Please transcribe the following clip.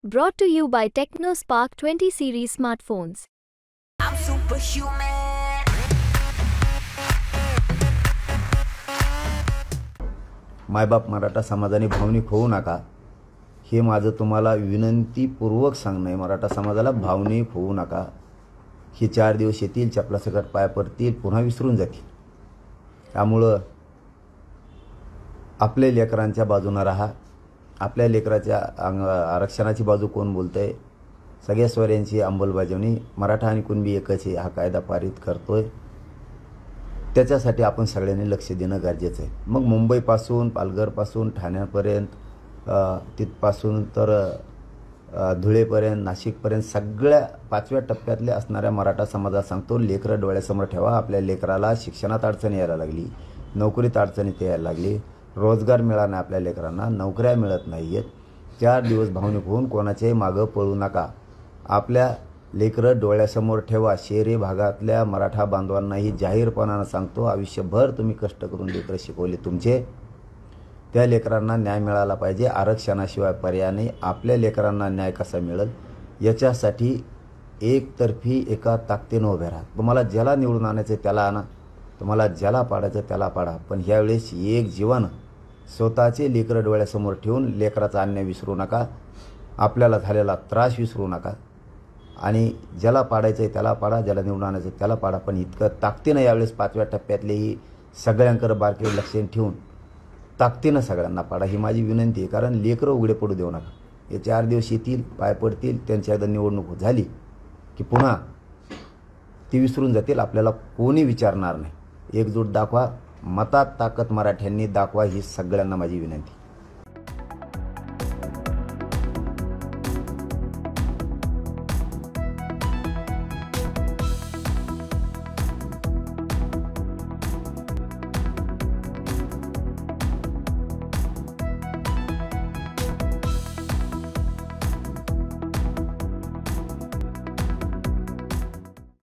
Brought to you by TechnoSpark 20 series smartphones. I'm superhuman. मायबाप मराठा समाजाने भावनिक होऊ नका, हे माझं तुम्हाला विनंतीपूर्वक सांगणं आहे. मराठा समाजाला भावनिक होऊ नका. हे 4 दिवस येतील, चपलासकट पाय पडतील, पुन्हा विसरून जातील. त्यामुळं आपल्या लेकरांच्या बाजूनं राहा. आपल्या लेकराच्या आरक्षणाची बाजू कोण बोलतंय? सगळ्या स्वऱ्यांची अंमलबजावणी मराठा आणि कुणबी एकच आहे, हा कायदा पारित करतोय. त्याच्यासाठी आपण सगळ्यांनी लक्ष देणं गरजेचं आहे. मग मुंबईपासून, पालघरपासून, ठाण्यापर्यंत, तिथपासून तर धुळेपर्यंत, नाशिकपर्यंत सगळ्या 5व्या टप्प्यातले असणाऱ्या मराठा समाजाला सांगतो, लेकरं डोळ्यासमोर ठेवा. आपल्या लेकराला शिक्षणात अडचण यायला लागली, नोकरीत अडचणीत यायला लागली, रोजगार मिळाला नाही, आपल्या लेकरांना नोकऱ्या मिळत नाही आहेत. 4 दिवस भावनिक होऊन कोणाच्याही मागं पळू नका. आपल्या लेकरं डोळ्यासमोर ठेवा. शहरी भागातल्या मराठा बांधवांनाही जाहीरपणानं सांगतो, आयुष्यभर तुम्ही कष्ट करून लेकरं शिकवले तुमचे, त्या लेकरांना न्याय मिळाला पाहिजे. आरक्षणाशिवाय पर्याय नाही. आपल्या लेकरांना न्याय कसा मिळेल याच्यासाठी एकतर्फी एका ताकदीनं उभे राहा. तुम्हाला ज्याला निवडून आणायचं त्याला आणा, तुम्हाला ज्याला पाडायचं त्याला पाडा, पण ह्यावेळेस एक जीवन स्वतःचे लेकरं डोळ्यासमोर ठेवून लेकराचा अन्याय विसरू नका, आपल्याला झालेला त्रास विसरू नका. आणि ज्याला पाडायचं आहे त्याला पाडा, ज्याला निवडून आणायचं त्याला पाडा, पण इतकं ताकदीनं यावेळेस 5व्या टप्प्यातलेही सगळ्यांकडे बारकाईने लक्ष ठेवून ताकदीनं सगळ्यांना पाडा, ही माझी विनंती आहे. कारण लेकरं उघडे पडू देऊ नका. हे 4 दिवस येतील, पाय पडतील, त्यांची एकदा निवडणूक झाली की पुन्हा ती विसरून जातील, आपल्याला कोणी विचारणार नाही. एकजूट दाखवा, मतात ताकद मराठ्यांनी दाखवा, ही सगळ्यांना माझी विनंती.